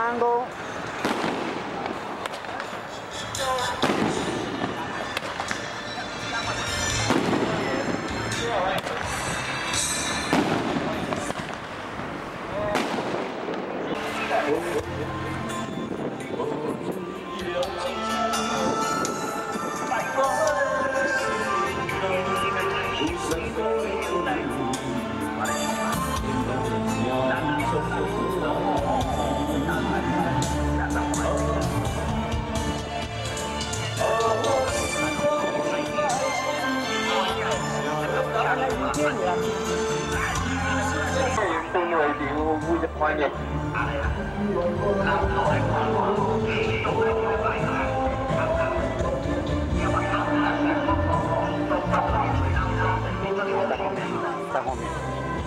5。在后面。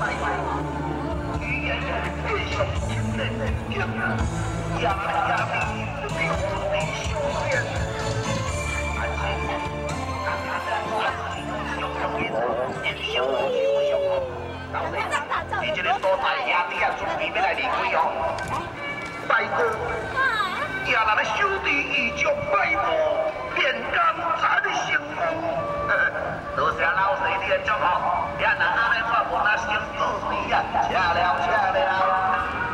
你这个所在兄弟啊，准备要来离开哦。拜托，也人的兄弟义足拜托，连工才的幸福。多谢老师你的祝福，也人安尼我无那心自你啊，吃了吃了。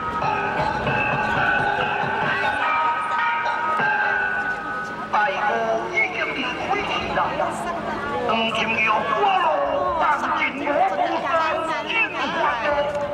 拜托已经离开去了，黄金药我路当进我不三金牌。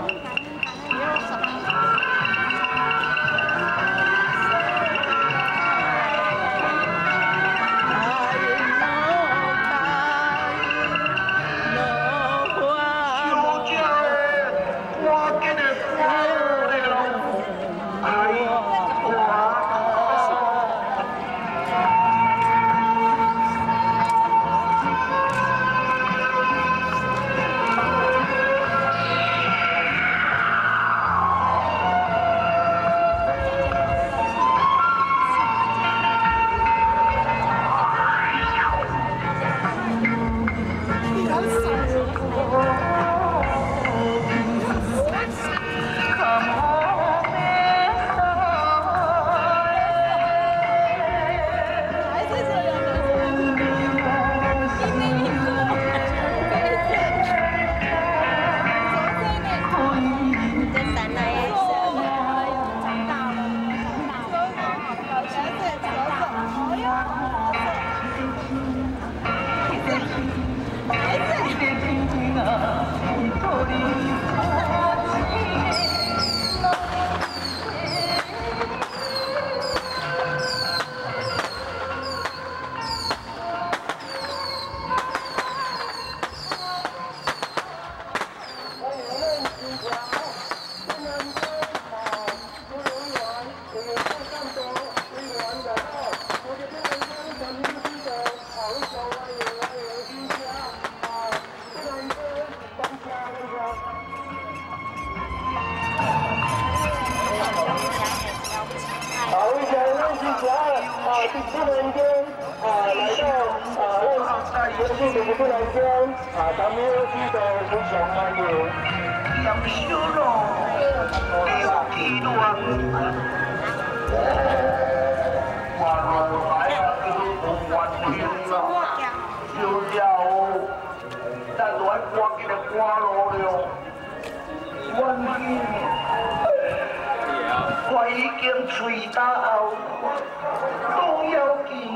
我已经吹到后，都要见，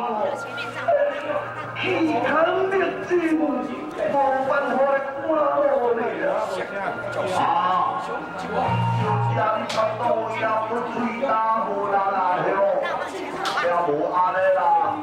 气吞灭尽，无办法来赶我了。啊，就将他都要吹到无啦啦了，了无安尼啦。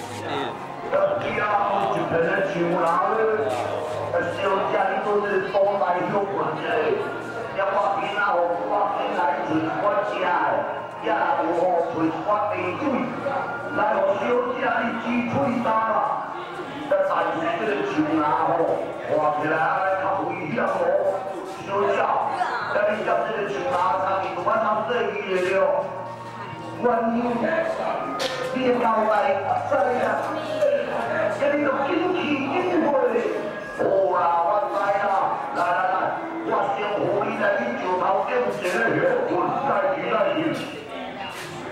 就可能像人，小姐你都是多大有本事？要我今仔予我今来吹我食的，也有好吹我地水，来予小姐你煮吹干啦。但是这个树芽吼，看起来安尼较危险哦。小姐，要你接这个树芽，差点我通做伊的了。原因，你的交代知啊？这你着紧去紧回。好啦，我知啦，来。我先互你来，你石头捡一个血棍，再去再去。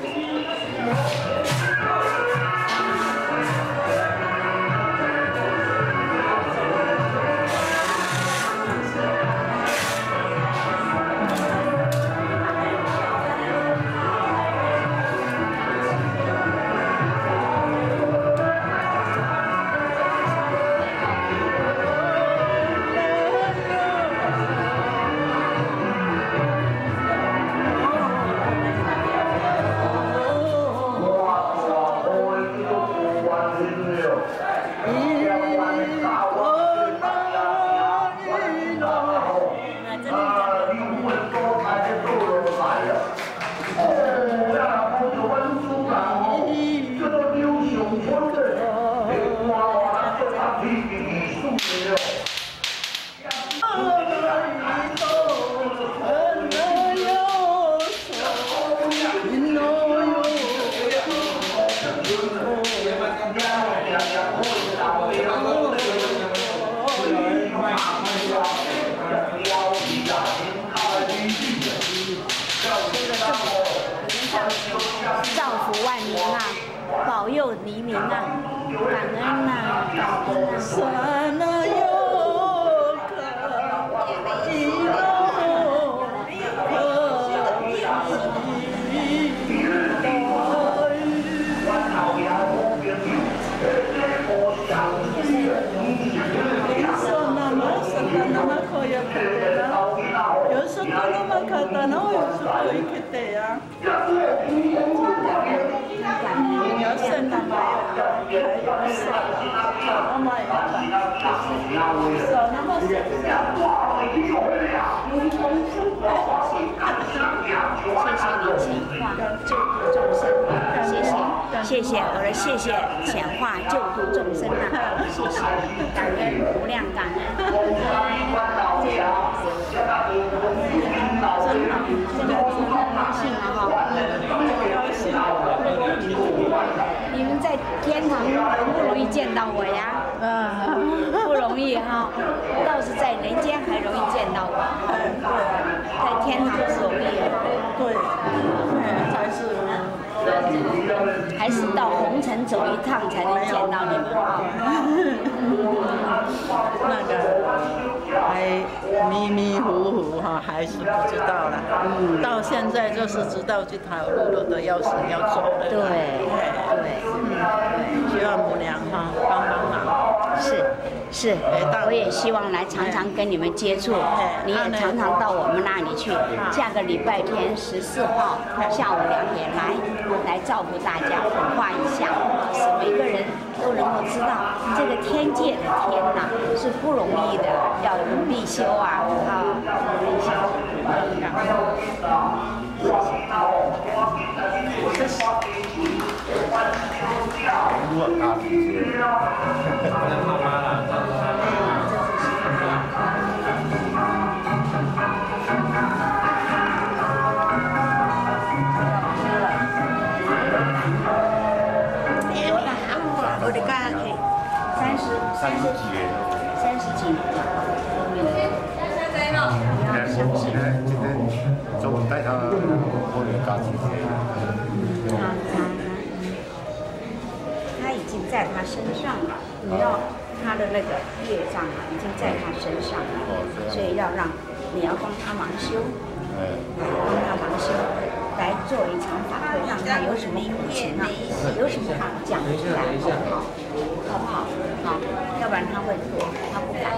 造福万民啊，保佑黎民啊，感恩呐，感恩呐。谢谢我的谢谢显化救度众生啊！谢谢感恩无量感恩。你们在天堂不容易见到我呀，不容易哈，倒是在人间还容易见到我，在天堂不容易哈。对，还是到红尘走一趟才能见到你们啊。 那个还迷迷糊糊哈，还是不知道了。到现在就是知道这条路的要走了。 对对， 希望母娘哈帮忙。 是，我也希望来常常跟你们接触，你也常常到我们那里去。下个礼拜天14号下午2点来照顾大家，弘化一下，使每个人都能够知道这个天界的天呐是不容易的，要努力修啊，努力修。 我的干 30几年。你要相信。 中午带他过年假期。 他已经在他身上了，你要他的那个业障啊，已经在他身上了，所以你要帮他忙修，帮他忙修，来做一场法会，让他有什么苦情啊，有什么话讲出来，好不好？好，要不然他会躲，他不敢。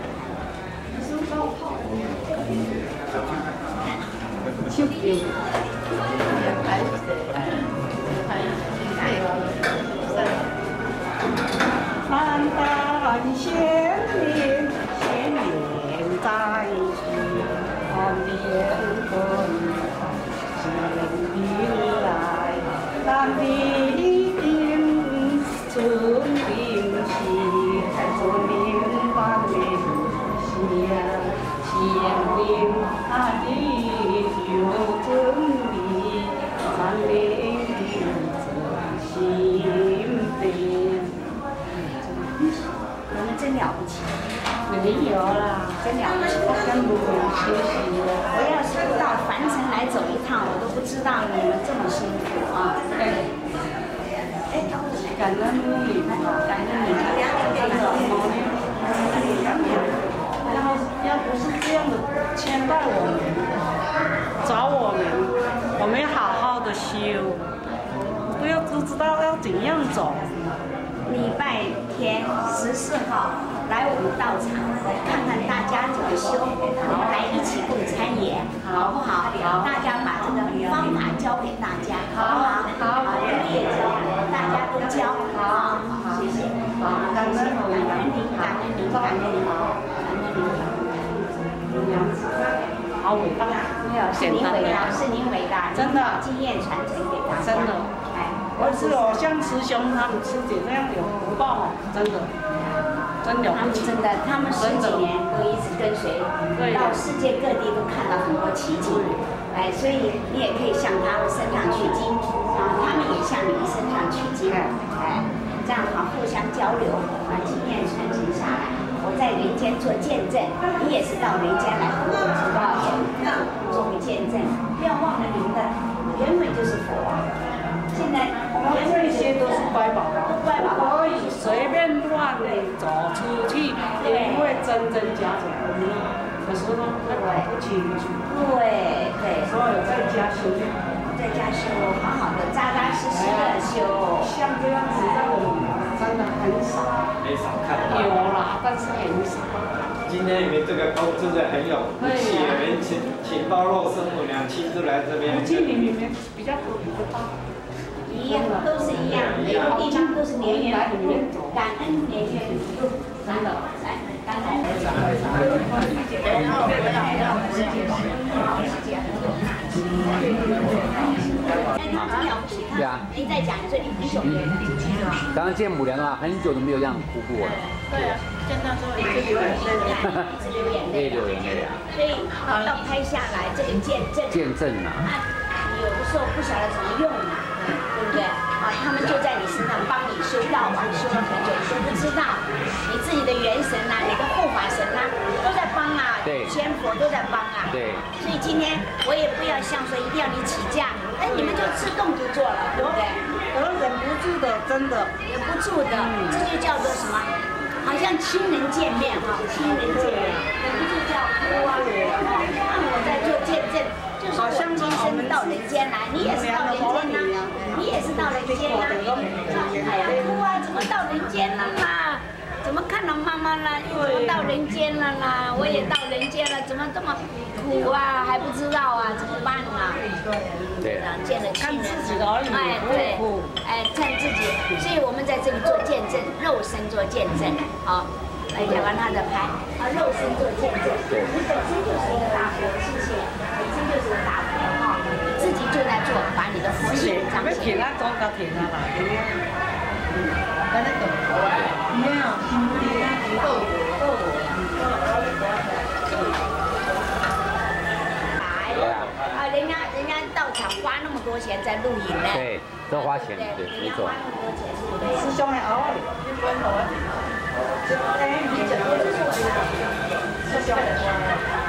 盼盼仙灵在世，看天风心来，但必定春灵时，春灵般的香灵啊的有真理，三灵真心的。 你们真了不起， 没有啦， 真了不起！ 跟母娘学习了。 我要是到凡尘来走一趟，我都不知道你们这么辛苦啊！ 我们要好好的修，不知道要怎样走。 礼拜天14号来我们道场，看看大家怎么修，我们来一起共参研，好不好？大家把这个方法教给大家，好不好？好，我也教，大家都教，好，谢谢。好，感恩您，感恩您，感恩您，感恩您。 好伟大， 没有，是您伟大，是您伟大， 真的， 经验传承给大家， 真的。我是像师兄他们师姐这样有福报哦，真的，真了不起。 真的，他们10几年都一直跟随，到世界各地都看到很多奇迹。哎，所以你也可以向他们身上取经，啊，他们也向你身上取经，哎，这样好互相交流，把经验传承下来。我在人间做见证，你也是到人间来和我做个见证。不要忘了您的原本就是佛。现在这些都是乖宝宝，可以随便乱走出去，也会真假。有时候会搞不清楚。 对。 所以在家修， 好好的扎扎实实的修。 像这样子的真的很少， 看到。 有啦，但是很少。 今天你们这个都真的很有福气，我们请包肉师傅娘亲自来这边。 福气里面比较不大。 一样，都是一样，每个地方都是年源不入，感恩年源不入，真的，来，感恩。对啊。您再讲一次，你9年， 刚刚见母娘的话，很久都没有这样哭过了。 对啊，见到说一直流眼泪，流眼泪啊。所以要拍下来这个见证。 见证啊。 有的时候不晓得怎么用嘛，对不对？啊，他们就在你身上帮你修道啊，修了很久，你都不知道，你自己的元神呐，你的护法神呐，都在帮啊，仙佛都在帮啊。 对。 所以今天我也不要像说一定要你起价，哎，你们就自动就做了，对不对？ 忍不住的，真的忍不住的，这就叫做什么？好像亲人见面哈，亲人见面，忍不住就要哭啊！那我在做见证。就是我今生到人间来，你也是到人间呐，你也是到人间呐。哎呀，哭啊，怎么到人间了啦？怎么看到妈妈了？又怎么到人间了啦？我也到人间了，怎么这么苦啊？还不知道啊，怎么办啊？ 对， 见了亲人， 哎，对， 哎，看自己，所以我们在这里做见证，肉身做见证，好。来讲完他的牌，肉身做见证，你本身就是一个大佛，谢谢，本身就是个大佛哈，你自己就在做，把你的佛性彰显。 填啊，总该填啊啦，那个，没有， 人家到场花那么多钱在录影呢， 对，都花钱，对，没错。 师兄还熬啊，你不能熬。哎，你这个就是我的，师兄。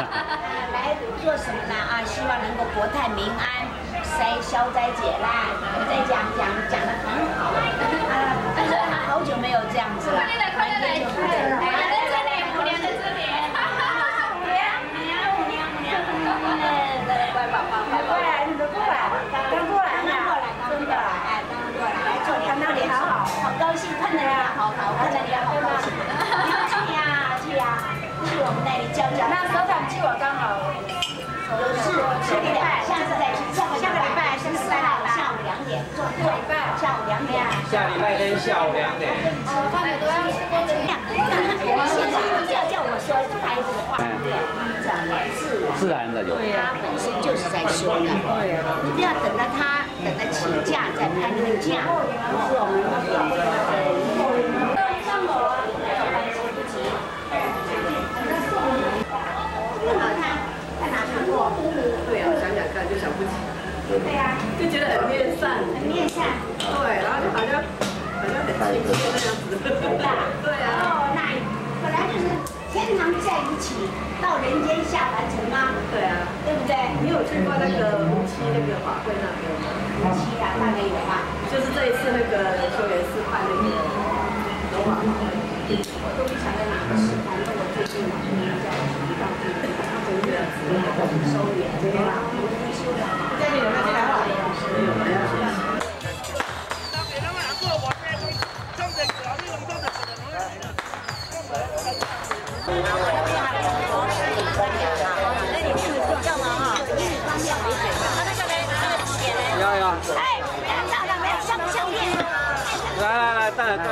来做什么呢？啊，希望能够国泰民安，消灾解难。我再讲得很好啊！但是好久没有这样子了。快点来，快点来！在这里，母娘在这里。乖宝宝，快过来，你都过来，刚过来，真的，哎，刚过来，来坐看到你好高兴，看到你好，看到你好高兴。你要去呀，去我们那里教。那首长去我刚好有事，下个礼拜，下个礼拜14号下午2点，下午2点。 下礼拜天下午2点。 他们都要吃过这样，现在不要叫我说孩子的话，这样自然的有。 他本身就是在修的，你不要等到他请假再拍那个假，是我们上楼啊，不急。看哪看过？ 对啊，想想看就想不起。 对呀， 就觉得很面善。 很面善。 对，然后就好像很亲切那样子。对啊。 哦，那本来就是天堂在一起，到人间下凡尘吗？ 对啊， 对不对？ 你有去过那个无期那个法会那边吗？ 无期啊，大概有吧。 就是这一次那个修缘寺办那个龙马法会。 我都不晓得哪个是，反正我最近叫到地方，收敛，对吧？ 这里有没有进来画？有。 要。 哎，照了没有？相不相片？ 来，当然。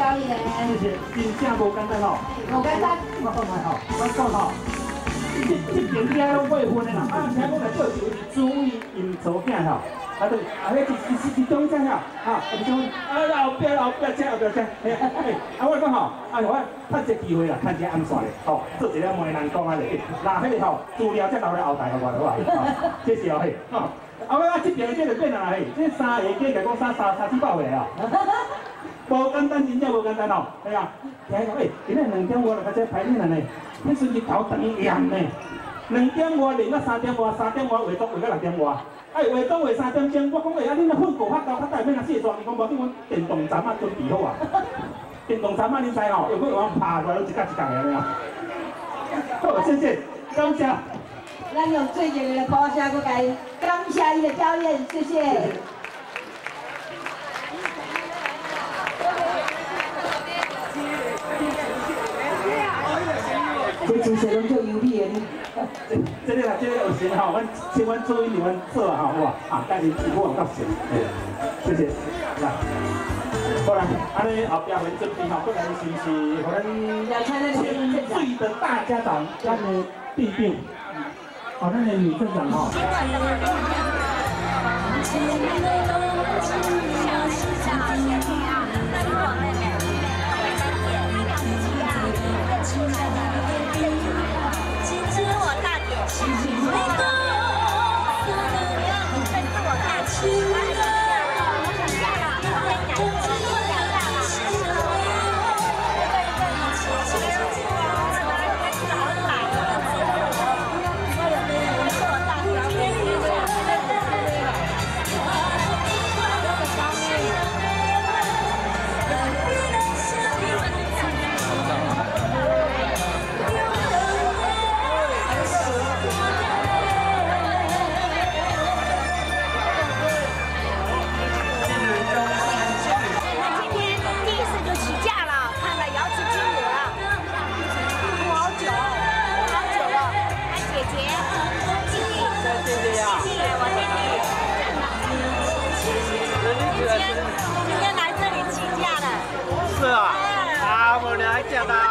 表演。 谢谢，真正无简单哦。 无简单。 我讲来吼，我讲吼，这边遐拢过分的啦，啊，听讲来做就是注意因做囝吼。啊对，啊，迄一中只吼，哈，一中，啊后壁车，嘿，啊我讲吼，啊我趁这机会啦，趁这暗算咧，吼，做一个媒人讲啊咧，那迄个吼资料才留咧后台互我好啊，谢谢哦嘿，吼，啊我这边这就变啦嘿，这三个计来讲三四百岁啊，无简单，真正无简单哦，系啊，听讲今日2点外就开始排练了呢，迄时日头长炎呢，2点外练到3点外，3点外画到6点外。哎，画到画3点钟，我讲你那粉果发到较大免啊卸妆，伊讲无，因阮电动站啊准备好啊。电动站啊，你知吼，用要往拍出来，一格一格的了。好，谢谢，感谢。 咱用最热烈的鼓声，佮该感谢伊的表演，谢谢。这主持人就有理的呢。 这个啦，这个有钱吼，阮做因阮做啊吼，哇，啊，带恁师傅往到钱，谢谢，来，好啦，安尼后壁阮准备吼，过来是互咱千岁的大家长，咱的弟弟，哦，咱的女镇长吼。 是啊，啊，我俩还讲到。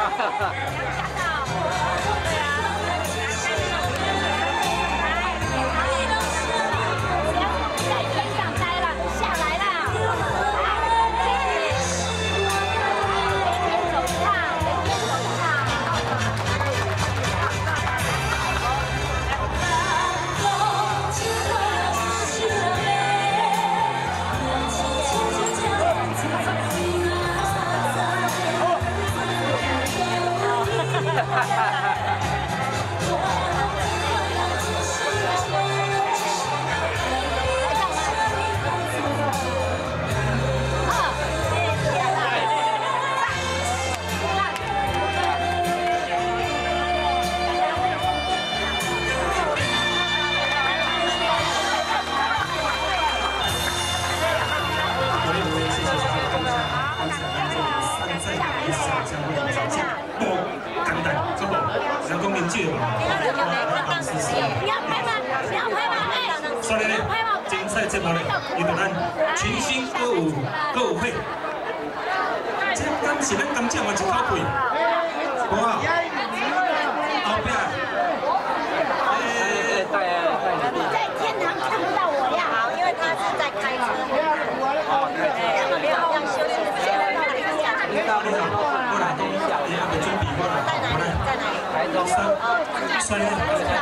所以呢，精彩节目呢，伊就咱群星歌舞会，这敢是咱甘蔗嘛一口气，好啊，后壁， 你在天堂看不到我呀，因为他是在开车，没有要休息，现在到哪里呀？ 过来，你还没准备过来，过来， 在哪里？台中。 所以呢，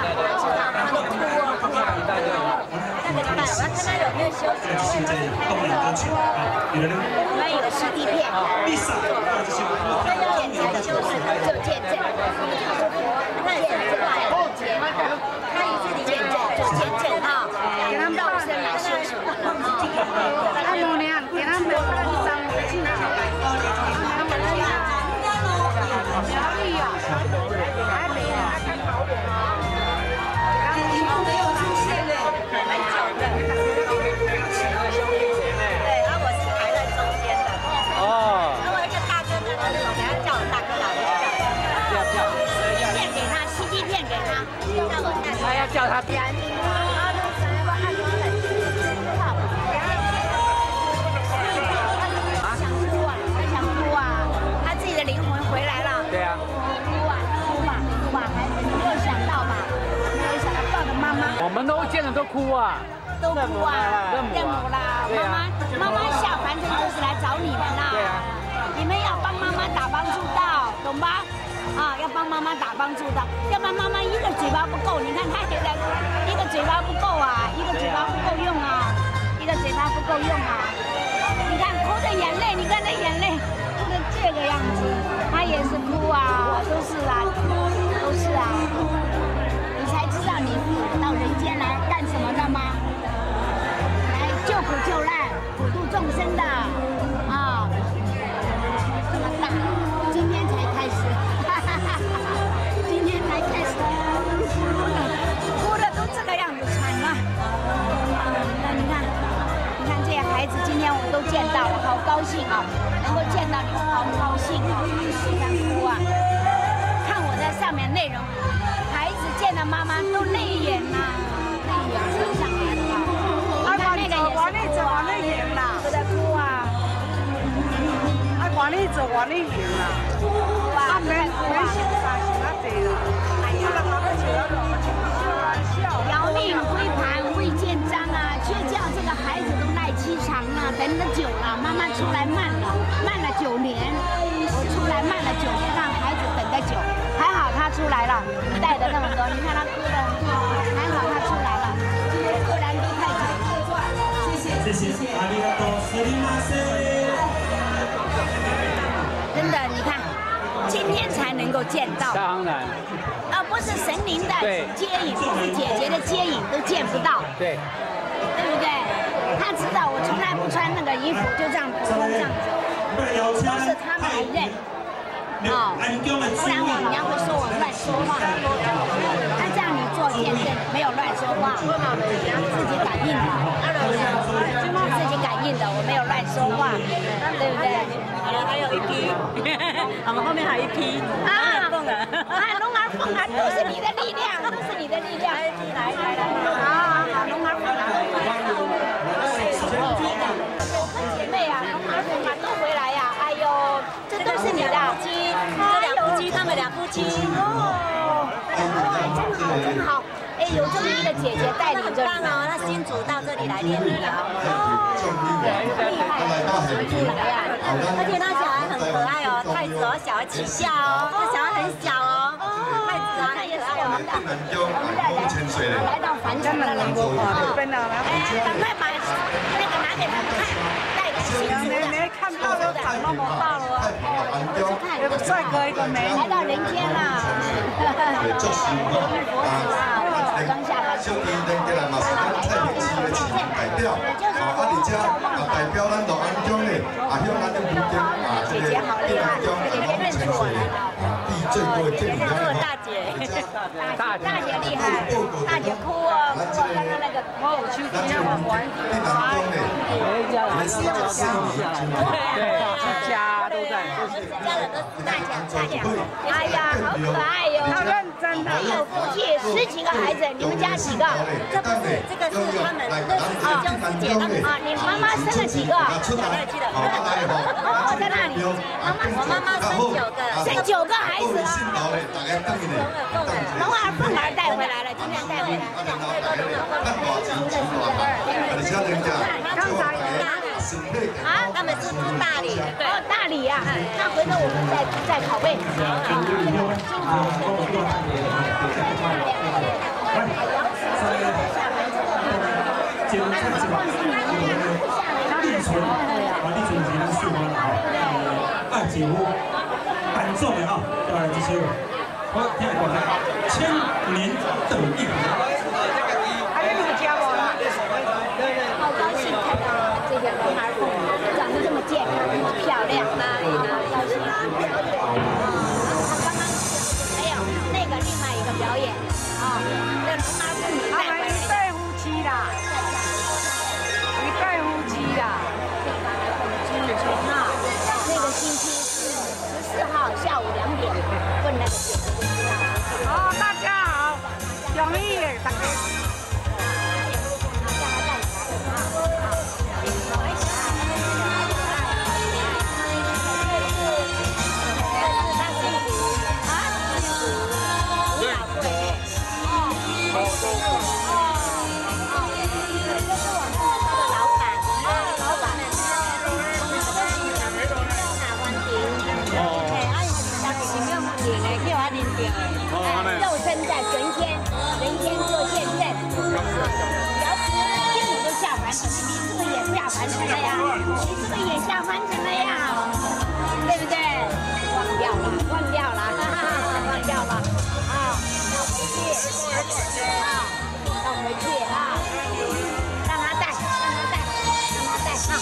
这是现在动人歌曲啊，有人我们有CD片 ，Lisa，这是见证就是就见证，那也是吧，他一次见证就见证哈，给他们道声来说什么哈？按摩呢，给他们看一张进来，他们去啊，苗栗啊，台北啊，你们没有出现呢，蛮久的。 叫他编。 想哭啊！ 们都见了都哭啊。 都哭啊，认母啦，妈妈下凡尘就是来找你们啦。对啊，你们要帮妈妈打帮助道，懂吧？啊，要帮妈妈打帮助道，要不然妈妈一个嘴巴不够。你看她现在一个嘴巴不够啊，一个嘴巴不够用啊，一个嘴巴不够用啊。你看哭的眼泪，你看那眼泪哭成这个样子，她也是哭啊，都是啊，都是啊。你才知道你到人间来干什么的吗？ 救苦救难、普度众生的啊，这么大，今天才开始，今天才开始，哭的都这个样子惨了。那你看这些孩子，今天我都见到了，好高兴啊！能够见到你们，好高兴啊！你看哭啊！看我在上面内容，孩子见到妈妈都泪眼呐，泪眼撑上来了。 我那做我那赢啦， 都在哭啊！ 啊，我那做我那赢啦，啊，没想啥想那多啦，啊，那他们就要让我们开玩笑。 摇命归盘未见章啊，却叫这个孩子都耐期长了，等得久了，妈妈出来慢了9年，我出来慢了9年，让孩子等得久，还好他出来了，带的那么多，你看他哭的，还好他出来了，不然都太久了。 谢谢，阿里嘎多，斯里马塞。 真的，你看，今天才能够见到。 当然。 而不是神灵的接引，不是姐姐的接引，都见不到。 对。 对不对？他知道我从来不穿那个衣服，就这样这样子，都是他们来认。哦，不然人家会说我乱说话。那这样你做见证，没有乱说话，自己感应的，自己感应的，我没有乱说话，对不对？ 好了，还有一批，我们后面还有一批啊，凤儿， 龙儿凤儿都是你的力量，都是你的力量。来，好，龙儿凤儿，姐妹啊，龙儿凤儿都回来呀！哎呦，这都是你的鸡， 这两夫妻，他们两夫妻哦，哇，真好。哎，有这么一个姐姐带领着， 很棒哦。那新主到这里来练力啊， 厉害，怎么出来呀？ 而且那小孩很可爱哦，太子哦，小孩起笑哦，那小孩很小哦，太子啊，他也是我们的人， 来到凡尘了，赶快把那个拿给他们看，带个新主的， 看到都长那么大了，一个帅哥，一个美女， 来到人间了，有佛子啊。 刚下来， 小弟咱今日嘛是咱蔡明市的市民代表，而且代表咱罗安乡的，向咱的民众这个地安乡拢陈水地最高的建筑奖。 大姐厉害，大姐哭哦，哭哦，刚刚那个我去地安玩， 地安乡的，也是这4年， 对，家都在， 家人都大姐，哎呀，好可爱哟，好认真的，有福气，10几个孩子。 你们家几个？ 这不是，这个是他们认识师兄师姐他们。 啊，你妈妈生了几个？ 记得。 哦，在那里。 我妈妈生9个孩子啊。 龙儿凤儿带回来了，今天带回来。刚才啊， 他们是住大理。 哦，大理呀，那回头我们再拷贝。 今天这个立春立春是咱四方爱结婚，感动的要来这些，我听讲1000年等一回。 还有你们家我啦， 好高兴看到这个龙儿凤长得这么健康，这么漂亮，高兴。刚刚没有那个另外一个表演啊，这龙儿凤女带回来。 一对夫妻啦，一对夫妻啦。 那个星期14号下午2点问那个姐姐就知道。 大家好，容易大肉身在人间做见证。瑶池天母都下凡尘，你是不是也下凡尘了呀？你是不是也下凡尘了呀？对不对？忘掉了，忘掉了，忘掉了啊！要回去啊！要回去啊！让他带，让他带，让他带啊！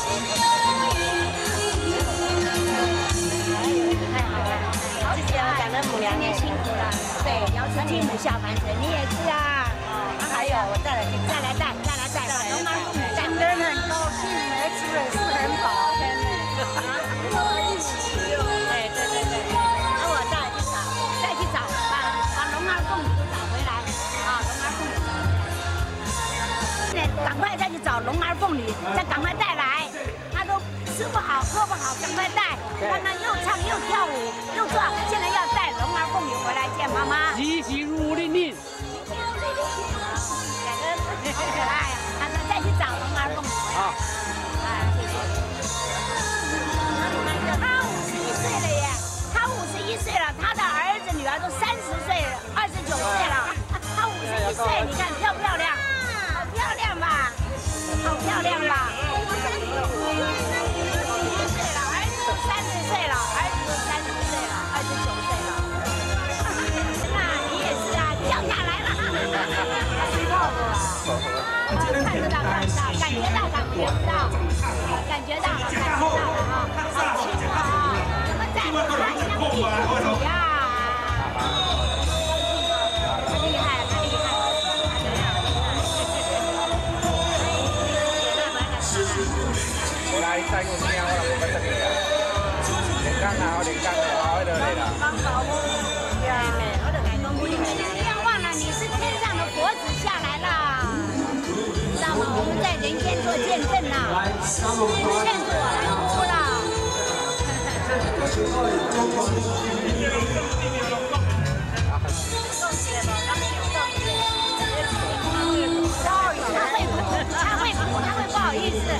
太好了，自己要感恩母娘，你也辛苦了。对，瑶池天母下凡尘，你也是啊。还有，我再来带，龙儿凤女带。真的很高兴，每次也是很好，真的。一起哦。对。那我再去找，把龙儿凤女都找回来啊！龙儿凤女找回来。赶快再去找龙儿凤女，再赶快带来。他都吃不好喝不好，赶快带。他们又唱又跳舞又做，现在要带龙儿凤女回来见妈妈。 喜喜如令令。 好可爱啊！他说再去找龙儿凤女。好，谢谢。他51岁了耶，他51岁了，他的儿子女儿都30岁了，29岁了，他51岁，你看漂不漂亮？好漂亮吧？好漂亮吧？51岁了，儿子都30岁了，儿子都30岁了，29岁了。那你也是啊，掉下来了。看得到，感觉到了啊！好轻啊！怎么在我看像地主呀？太厉害了！ 我来带我听，我就不得了。练功啊，我练功啊，我就来啦。 不要忘了，你是天上的佛子下来了。我们在人间做见证呐，劝着我来哭了。他会不好意思。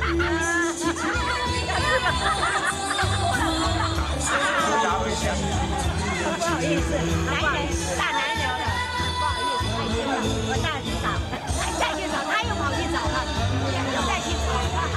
不好意思，大男人了，不好意思，害羞了，我带去找。再去找，他又跑去找了，又再去找，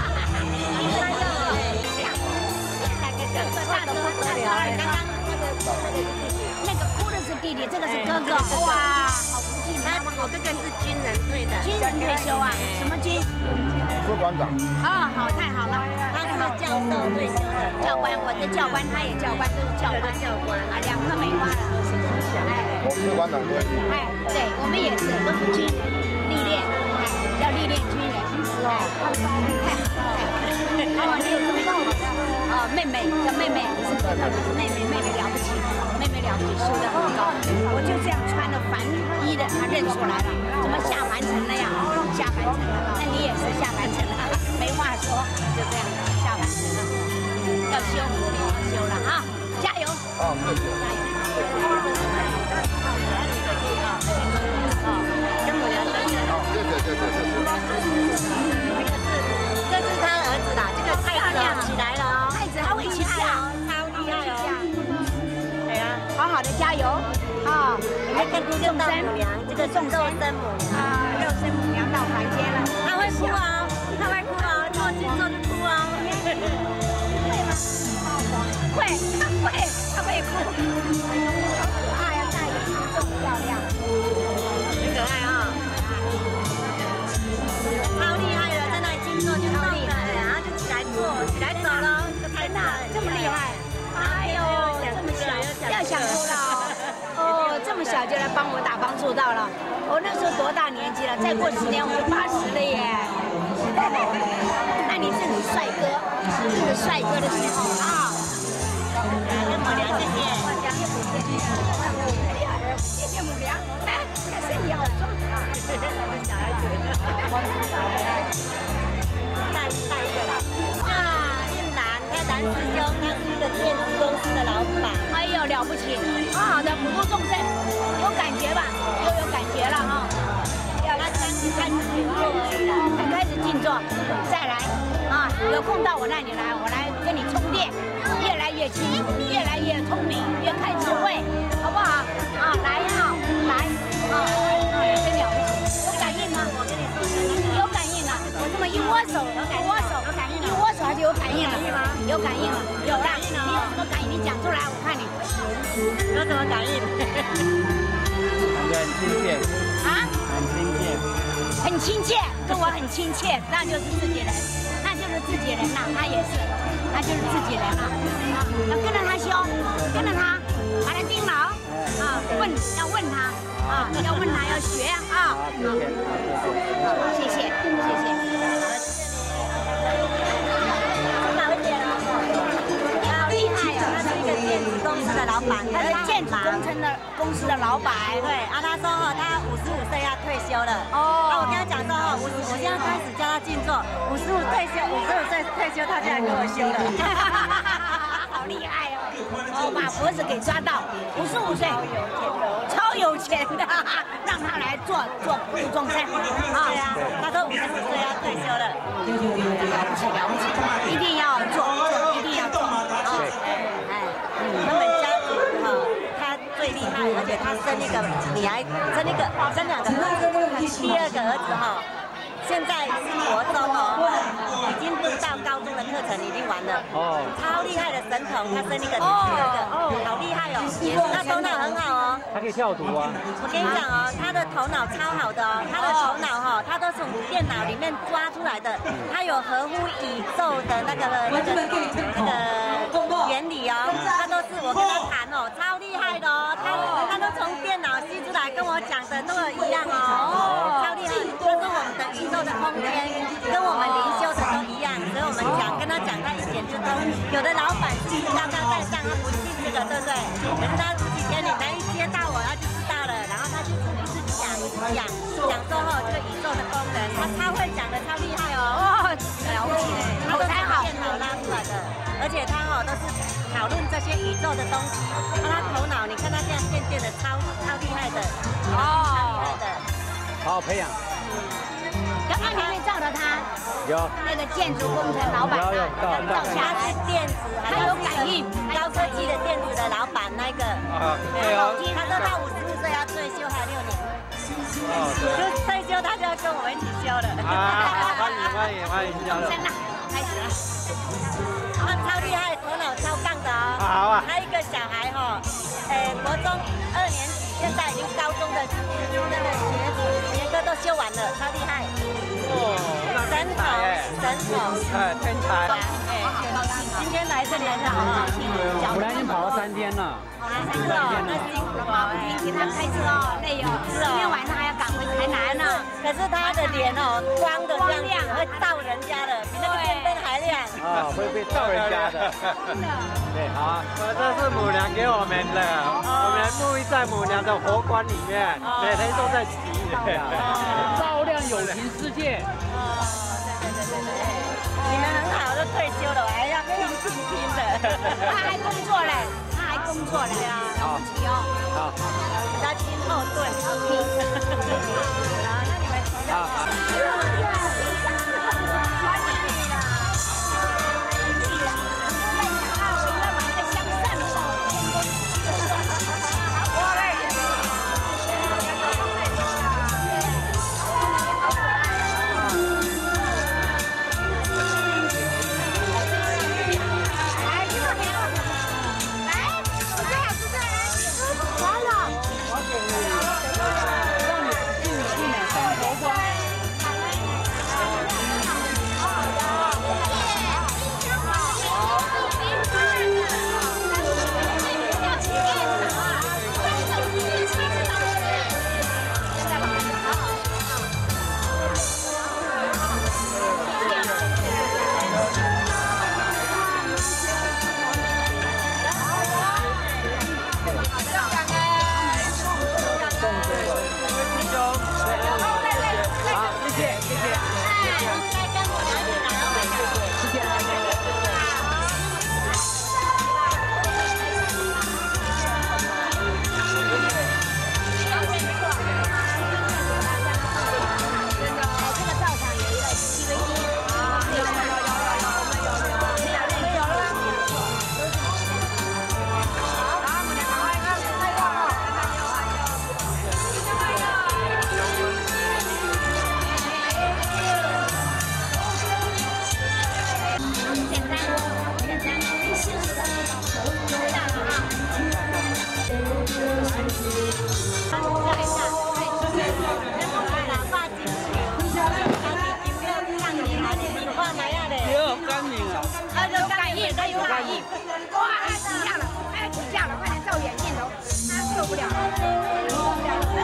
那个哭的是弟弟，这个是哥哥，哇，好不幸。我哥哥是军人退的，军人退休啊？什么军？ 副馆长。 哦，好，太好了，他是教授退休的，教官，我的教官，他也教官，都是教官啊，2颗梅花了。 我副馆长。 哎，对，我们也是，都是军人。历练，要历练军人，太好了，你有这么好的妹妹，叫妹妹，你是哥哥，你是妹妹，妹妹了不起，修得很高。我就这样穿着凡衣的，他认出来了，怎么下凡尘了呀？下凡尘了，那你也是下凡尘了，没话说，就这样下凡尘了，要修了啊，加油！加油！这是他儿子啦，这个太亮起来了哦，太子他会骑啊，超厉害哦。对啊，好好的加油啊！还跟众生母娘，这个众生母娘啊，肉身母娘到凡间了，他会哭啊，他会哭啊，做就哭啊。会吗？会，他会哭。可爱啊，大眼睛，这么漂亮，很可爱啊。超厉害的，在那里静坐就超厉害，然后就起来坐，起来走了，天哪，这么厉害！哎呦，这么小，要想哭了哦，这么小就来帮我打帮助到了。我那时候多大年纪了？再过10年我就80了耶！那你是个帅哥，是个帅哥的时候啊！跟母娘谢谢，谢谢母娘，哎，身体好壮啊！小孩子。带一个了啊！运南，他南师兄，他是一个电子公司的老板。哎呦，了不起！好好的普度众生，有感觉吧？有感觉了哈！要他开始静坐而已了，才开始静坐，再来啊！有空到我那里来，我来跟你充电，越来越清楚，越来越聪明，越开智慧，好不好？ 有感应了吗？有感应了，有啦。你有什么感应？你讲出来，我看你有什么感应？ 感觉很亲切。啊？很亲切。 很亲切，跟我很亲切，那就是自己人，那就是自己人啦。他也是，那就是自己人啦。要跟着他修，跟着他，把他盯牢。要问他啊，要问他，要学啊。谢谢，谢谢。 电子公司的老板，他是建筑工程的公司的老板。对，啊，他说哈，他55岁要退休了。哦。啊，我跟他讲说哈，我现在开始教他静坐，55岁退休，他就来跟我修了。 好厉害哦！哦，把脖子给抓到，55岁，超有钱的，让他来做副总裁。啊，对啊，他说55岁要退休了。了不起，一定要做，一定要做。啊。 他们家族哈，他最厉害，而且他生一个女儿，生两个儿子，第二个儿子哈，现在是国中哦，已经读到高中的课程已经完了，哦，超厉害的神童，他生一个第二个，哦，好厉害哦，他头脑很好哦， 他可以跳舞啊。 我跟你讲哦，他的头脑超好的哦，他的头脑哈，他都从电脑里面抓出来的，他有合乎宇宙的那个原理哦，他都是我跟他谈哦，超厉害的哦，他都从电脑吸出来跟我讲的都一样哦，超厉害，他说我们的宇宙的空间跟我们灵修的都一样，所以我们跟他讲，他一点就通。有的老板是高高在上，他不信这个，对不对？可是他几天你能一接到我，他就知道了，然后他就一直讲说后这个宇宙的功能，他会讲的超厉害哦，了不起嘞，他都是电脑拉出来的，而且他都是讨论这些宇宙的东西，他头脑你看他这样渐渐的超厉害的，超厉害的， 好好培养。 刚刚你会照着他， 有那个建筑工程老板， 有照他是电子， 他有感应， 高科技的电子的老板那个， 对哦， 他说他55岁要退休，还有6年，就退休他就要跟我们一起修了。 欢迎加入。 开始了。 他超厉害，头脑超杠的哦。 好啊。 他一个小孩哈，国中2年级，现在已经高中的那个学科都修完了，超厉害。哦，神童， 天才。 今天来这里很好听， 我来已经跑了3天了。 是哦，那辛苦了， 给他开车哦，累哦，今天晚上还要赶回台南呢。 可是他的脸哦，光的这样子会照人家的，比那个电灯还亮。 啊，会被照人家的。对，好，这是母娘给我们的，我们沐浴在母娘的佛冠里面，每天都在洗。照亮有情世界。 你们很好，都退休了，我还要拼的。 他还工作嘞，对啊，了不起哦。 好，他拼后盾，好，那你们好。 起价了，快起价了，快点照远镜头，他受不了了，受不了了，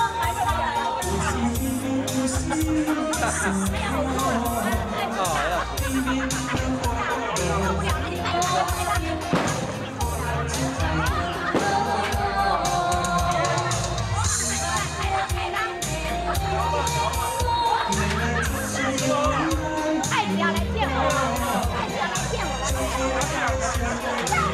太子要来见我了，太子要来见我了。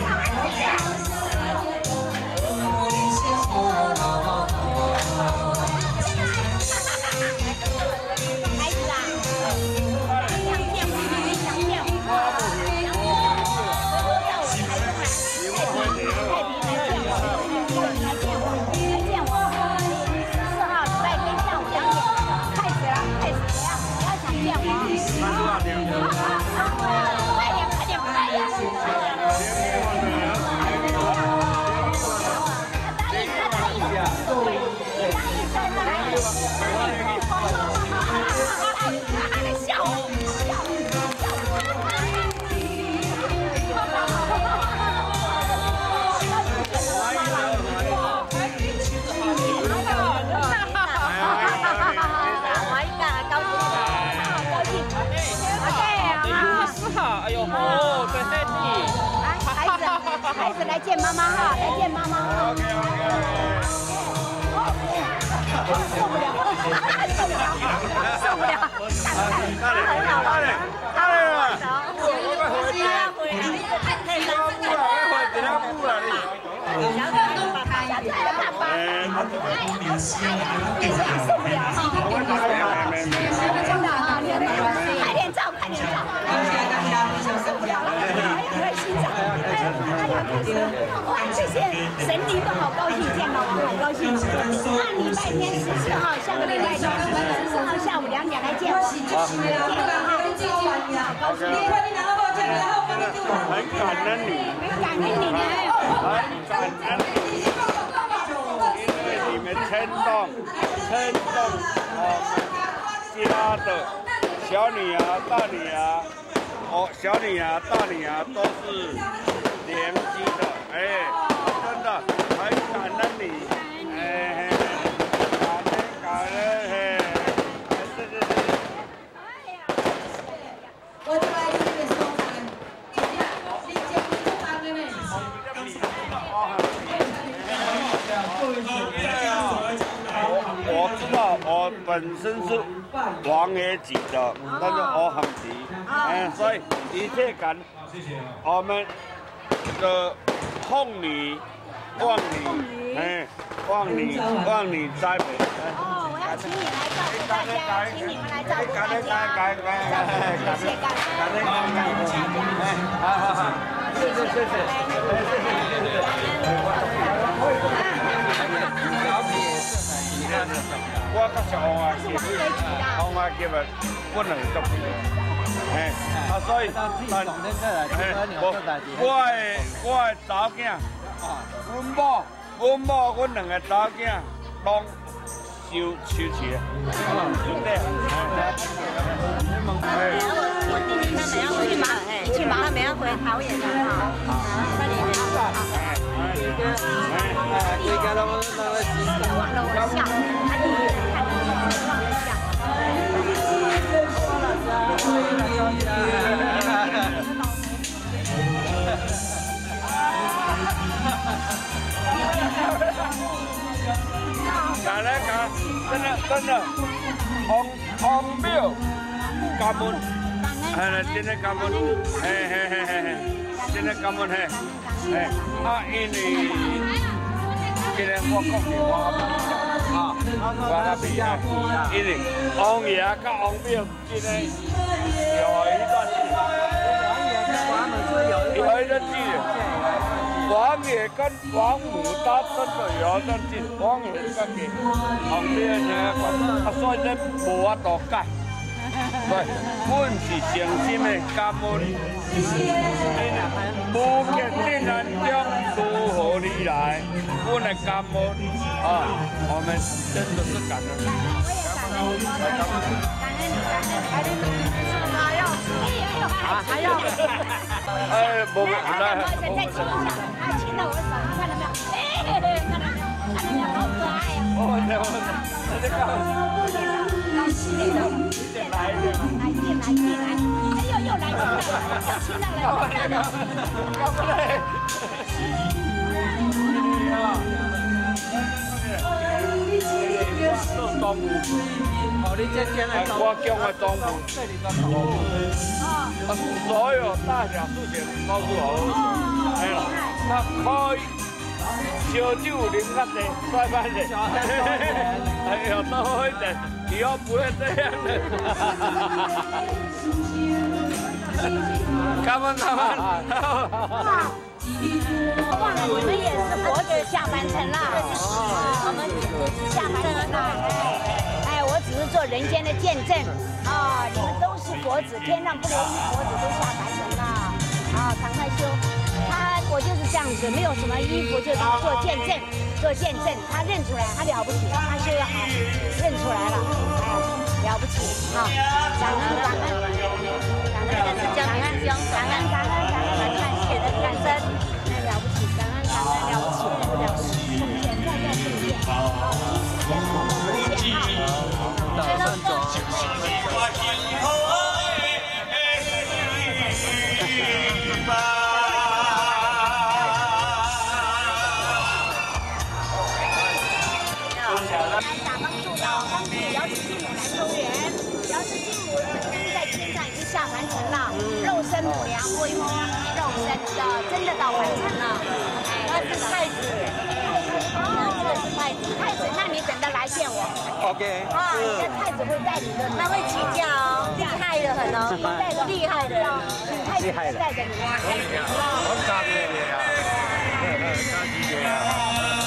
孩子来见妈妈哈，来见妈妈哈。受不了，受不了，受不了！他很好玩，他很好玩。快点照，快点照！受不了了，还要来欣赏，哎呀，哇，这些神灵都好高兴见到我，好高兴。那礼拜天14号，下个礼拜天14号下午2点来见我。好高兴。 很感恩你， 感恩你呢， 很感恩你，因为你们牵动家的小女儿、大女儿，小女儿、大女儿都是联机的，真的很感恩你，感恩， 我就来你这个收藏，你这不当的呢。 我知道，我本身是王爷级的，但是我很急，所以一切感我们的奉你、望你，望你栽培。 哦，我要请你来照顾大家，请你们来照顾大家，谢谢感恩大家， 我甲小王阿杰，王阿杰啊，不能做朋友，所以，我的查某囝，阮某，阮2个查某囝拢收起，就这样。 我弟弟他们要回去忙，去忙，他们要回桃园了哈。那你们规家都望楼下，他弟弟看你望楼下。 真的，红庙感恩，真的感恩，真的感恩因为今日我讲是我那边因为王爷甲王庙今日有一段距离。王爷跟王母他真的有一段距离，王爷跟给王庙呢，所以咧无法度改。对，阮是诚心的感恩，无极竟然中如何你来，阮的感恩我们真的是感恩。 感恩你，感恩你，感恩你，说要。 还要。 哎，不来。 再亲一下，他亲到我手，看到没有？哎，看到没有？看到没有？好可爱呀！高兴的，来，哎呦，又来了，又亲到了，又亲到了。 做动物， 哦，你这间的我讲的动物，所有大小事情都是我。哎呀，他可以烧酒啉较济，衰翻的。哎呀，都好一点，以后不会这样的。Come on。 哇，你们也是佛子下凡尘了，我们下凡尘了，哎，我只是做人间的见证啊，你们都是佛子，天上不留一佛子都下凡尘了啊，赶快修。我就是这样子，没有什么衣服，就是做见证，他认出来，他了不起，他修得好，认出来了，哎，了不起啊，感恩，感恩，哎，了不起，感恩，了不起，奉献，再奉献，打帮助到帮助瑶池金母来收援，瑶池金母已经在天上已经下凡尘了，肉身母娘摸一摸，肉身的真的到凡尘了。哎，那是太子，这个是太子，那你等着来见我。 OK。 啊，你的太子会带你的，那会请假哦，厉害的很哦，厉害的，太子带着你。 我加的呀，加的呀。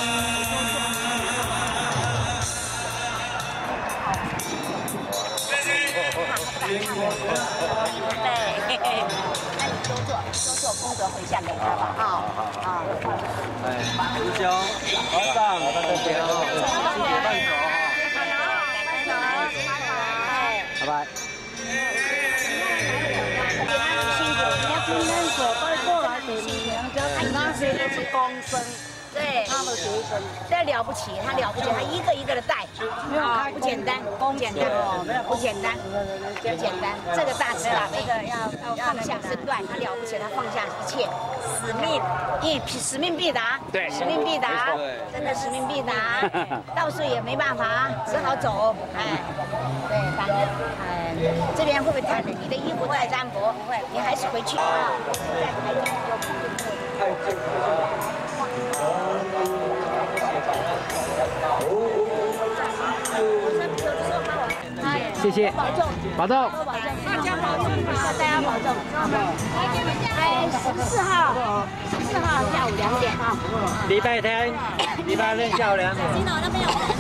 对，那你多做功德回向给他吧，啊。 哎，师兄，和尚，谢谢慢走拜拜。 辛苦，你要今天所带过来给你娘家，那些都是公生。对，他的学生，这了不起，他了不起，他一个一个的带，啊，不简单，不简单，不简单，不简单。这个大慈大悲，这个要放下身段，他了不起，他放下一切，使命必达，对，使命必达，真的使命必达，到时也没办法，只好走，哎，对，感恩，哎，这边会不会太冷？你的衣服太单薄，不会，你还是回去啊，在台中有空就过。 谢谢，保重， 大家保重，大家保重。哎，14号下午2点啊。 礼拜天下午2点。